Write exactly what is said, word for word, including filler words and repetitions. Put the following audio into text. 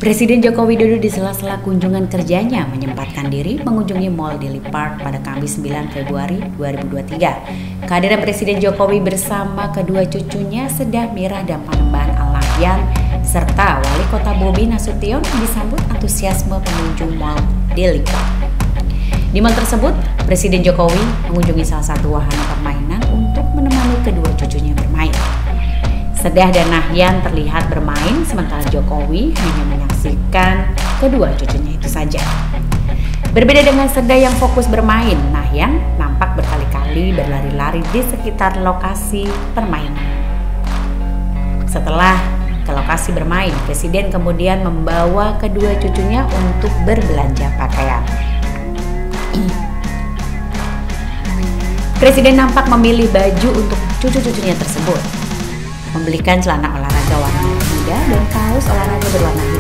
Presiden Joko Widodo di sela-sela kunjungan kerjanya menyempatkan diri mengunjungi Mall Daily Park pada Kamis sembilan Februari dua ribu dua puluh tiga. Kehadiran Presiden Jokowi bersama kedua cucunya Sedah Mira dan Panembahan Al-Nahyan serta Wali Kota Bobi Nasution disambut antusiasme pengunjung Mall Daily Park. Di mall tersebut, Presiden Jokowi mengunjungi salah satu wahana permainan untuk menemani kedua cucunya bermain. Sedah dan Nahyan terlihat bermain sementara Jokowi hanya menyaksikan kedua cucunya itu saja. Berbeda dengan Sedah yang fokus bermain, Nahyan nampak berkali-kali berlari-lari di sekitar lokasi permainan. Setelah ke lokasi bermain, Presiden kemudian membawa kedua cucunya untuk berbelanja pakaian. Presiden nampak memilih baju untuk cucu-cucunya tersebut, membelikan celana olahraga warna muda dan kaos olahraga berwarna